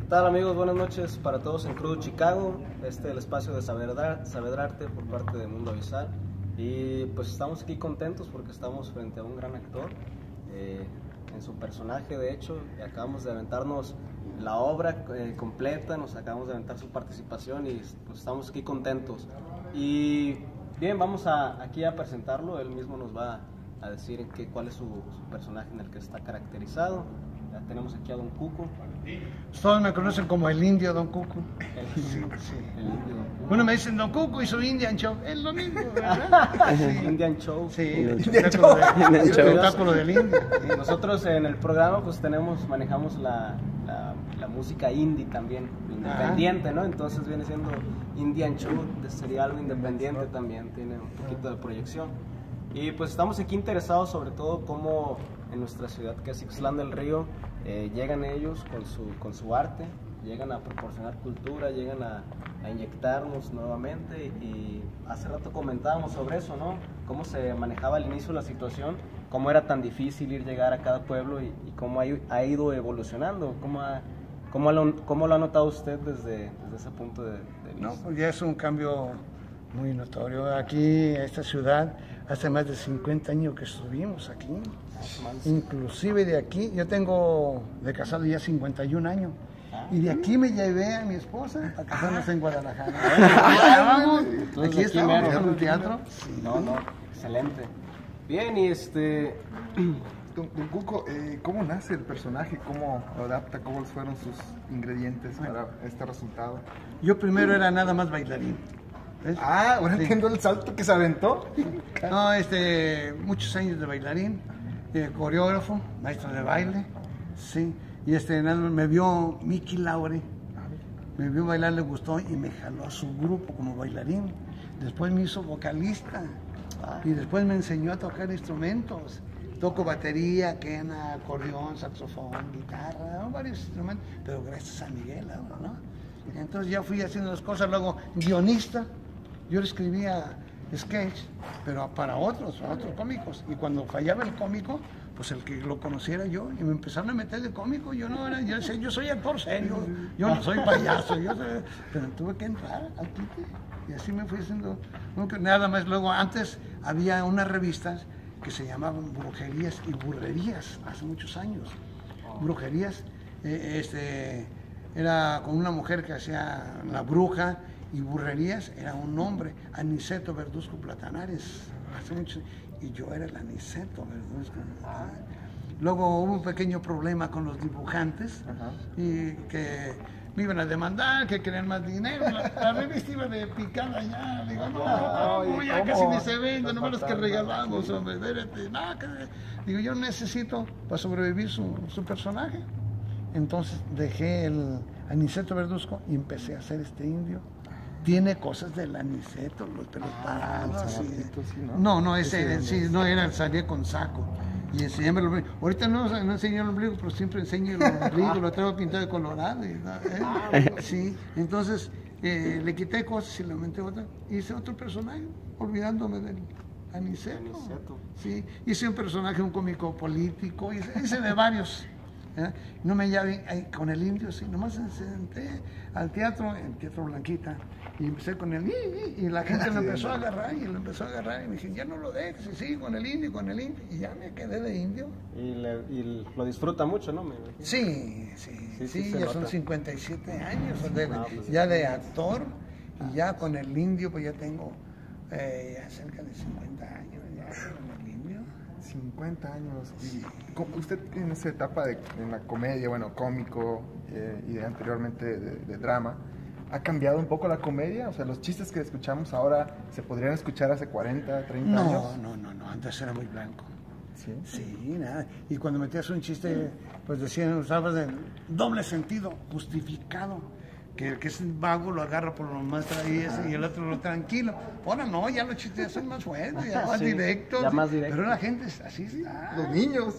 tal amigos? Buenas noches para todos en Crudo Chicago, el espacio de saber arte por parte de Mundo Avisar. Y pues estamos aquí contentos porque estamos frente a un gran actor, en su personaje de hecho, y acabamos de aventarnos la obra completa, nos acabamos de aventar su participación y pues estamos aquí contentos. Y bien, vamos aquí a presentarlo, él mismo nos va a decir cuál es su personaje en el que está caracterizado. Ya tenemos aquí a Don Cuco. Todos me conocen como el indio Don Cuco. Sí, sí. El indio Don Cuco. Uno me dicen Don Cuco y soy Indian Show. Es lo mismo, ¿verdad? Sí. Indian Show. Sí, el espectáculo del indio. Y nosotros en el programa pues manejamos la música indie también, independiente, ¿no? Entonces viene siendo Indian Show, sería algo independiente también, tiene un poquito de proyección. Y pues estamos aquí interesados sobre todo cómo en nuestra ciudad que es Ixtlán del Río llegan ellos con su arte, llegan a proporcionar cultura, llegan a inyectarnos nuevamente. Y hace rato comentábamos sobre eso, ¿no? Cómo se manejaba al inicio la situación, cómo era tan difícil llegar a cada pueblo y cómo ha ido evolucionando, cómo lo ha notado usted desde ese punto de vista. No, pues ya es un cambio muy notorio. Aquí, en esta ciudad, hace más de 50 años que estuvimos aquí. Inclusive de aquí, yo tengo de casado ya 51 años. Y de aquí me llevé a mi esposa a casarnos en Guadalajara. Aquí estamos en el teatro. Sí. No, excelente. Bien, y Don Cuco, ¿cómo nace el personaje? ¿Cómo lo adapta? ¿Cuáles fueron sus ingredientes para este resultado? Yo primero era nada más bailarín. ¿Ves? Ahora entiendo el salto que se aventó. No, muchos años de bailarín, coreógrafo, maestro de baile, sí. Y me vio Mickey Laure, me vio bailar, le gustó y me jaló a su grupo como bailarín. Después me hizo vocalista y después me enseñó a tocar instrumentos. Toco batería, quena, acordeón, saxofón, guitarra, varios instrumentos, pero gracias a Miguel ahora, ¿no? Entonces ya fui haciendo las cosas, luego guionista, yo le escribía sketch, pero para otros cómicos, y cuando fallaba el cómico, pues el que lo conociera yo, y me empezaron a meter de cómico, yo decía, yo soy actor serio, yo no soy payaso, pero tuve que entrar al quite, y así me fui haciendo, nada más. Luego antes había unas revistas que se llamaban Brujerías y Burrerías, hace muchos años. Brujerías, era con una mujer que hacía la bruja, y Burrerías era un hombre, Aniceto Verduzco Platanares, hace mucho, y yo era el Aniceto Verduzco. Luego hubo un pequeño problema con los dibujantes, y que me iban a demandar, que querían más dinero, la revista iba de picada ya, digo, no, ya casi ni se vende, nomás los que regalamos, hombre, espérate, digo, yo necesito para sobrevivir su personaje. Entonces dejé el Aniceto Verduzco y empecé a hacer este indio. Tiene cosas del Aniceto, los pelos parados. No, ese sí, no era, salía con saco. Y enseñarme el ombligo. Ahorita no enseño el ombligo, pero siempre enseño el ombligo, lo traigo pintado de colorado. Sí, entonces le quité cosas y le aumenté otra. Hice otro personaje, olvidándome del Aniceto. Sí, hice un personaje, un cómico político, hice de varios. No me llavé con el indio, sí, nomás me senté al teatro, el Teatro Blanquita, y empecé con el y la gente lo empezó a agarrar y me dije, ya no lo dejes, y sí, con el indio, y ya me quedé de indio. Y lo disfruta mucho, ¿no? Sí, ya son 57 años ya de actor, y ya con el indio pues ya tengo ya cerca de 50 años ya con el indio. 50 años. Y usted en esa etapa en la comedia, bueno, cómico y anteriormente de drama, ¿ha cambiado un poco la comedia? O sea, los chistes que escuchamos ahora se podrían escuchar hace 40, 30 años. No, antes era muy blanco. ¿Sí? Sí, nada. Y cuando metías un chiste, pues decían, usabas el doble sentido, justificado. Que el que es vago lo agarra por lo más traído y el otro lo tranquilo. Ahora no, ya los chistes son más fuertes, ya más directos. Ya más directos. Pero la gente así está. Los niños.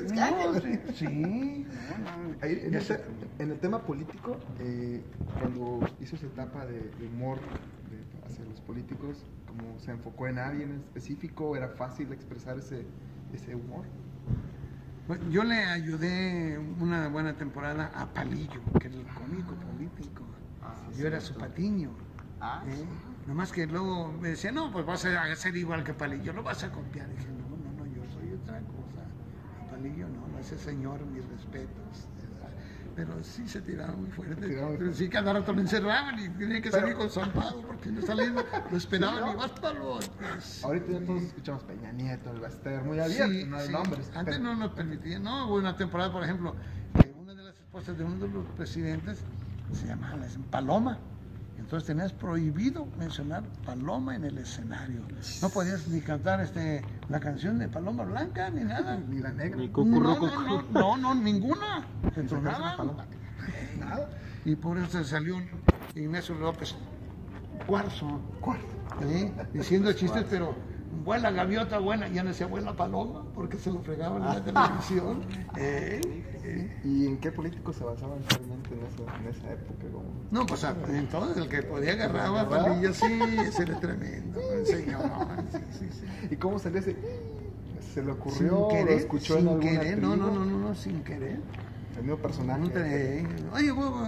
Sí. En el tema político, cuando hizo esa etapa de humor hacia los políticos, ¿cómo se enfocó en alguien en específico? ¿Era fácil expresar ese humor? Pues, yo le ayudé una buena temporada a Palillo, que era el cómico político. Yo era su patiño. Nomás que luego me decía, no, pues vas a ser igual que Palillo, lo vas a copiar. Y dije, no, yo soy otra cosa. A Palillo no, ese señor, mis respetos. Pero sí se tiraron muy fuerte. Pero sí, cada rato lo encerraban y tenía que salir con su amparo porque no saliendo, lo esperaban y vas para los otros. Ahorita ya todos escuchamos Peña Nieto, el Baster, muy abierto, Sí, no hay sí. nombres. Antes no nos permitían, no, hubo una temporada, por ejemplo, una de las esposas de uno de los presidentes se llamaba Paloma. Entonces tenías prohibido mencionar Paloma en el escenario. No podías ni cantar la canción de Paloma Blanca, ni nada. Ni la negra. Ni No, ninguna. Se tronaban. Nada. Y por eso salió Ignacio López Cuarzo, diciendo chistes, pero vuela gaviota buena, ya no decía vuela paloma, porque se lo fregaban en la televisión. ¿Y en qué políticos se basaban realmente en esa época? No, pues entonces el que podía agarraba a Palillo, sí, ese era tremendo, el señor. Sí. ¿Y cómo salió ese? ¿Se le ocurrió? Sin querer, ¿Lo escuchó en alguna querer, tribu? No, sin querer. El mismo personaje. Oye, huevo,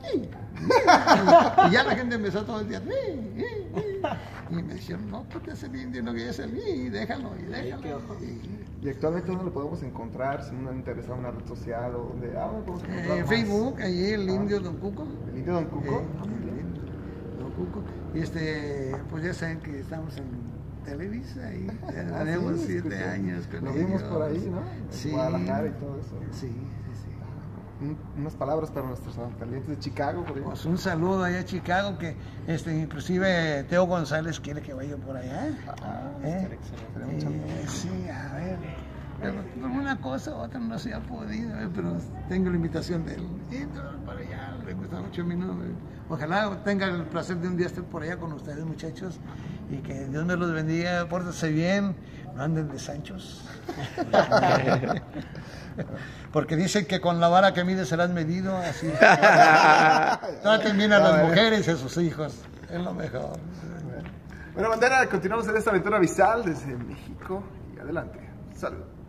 y ya la gente empezó todo el día. Y me dijeron, no, porque es el indio, no que es el déjalo. ¿Y actualmente dónde lo podemos encontrar? Si uno interesa en una red social o donde. En Facebook, allí el indio Don Cuco. ¿El indio Don Cuco? Don Cuco. Y pues ya saben que estamos en Televisa y tenemos 7 años con Lo ellos. vimos por ahí, ¿no? Sí. En Guadalajara y todo eso. Sí. Unas palabras para nuestros clientes de Chicago, por ejemplo. Pues un saludo allá a Chicago, que inclusive Teo González quiere que vaya por allá. Sí, a ver. Pero por una cosa u otra no se ha podido, pero tengo la invitación de él. Para allá, le gusta mucho a mí, ¿no? Ojalá tenga el placer de un día estar por allá con ustedes, muchachos, y que Dios me los bendiga, pórtense bien, no anden de sanchos. Porque dicen que con la vara que mide serás medido, así. Traten bien a las mujeres y a sus hijos, es lo mejor. Bueno, bandera, continuamos en esta aventura visual desde México y adelante. Salud.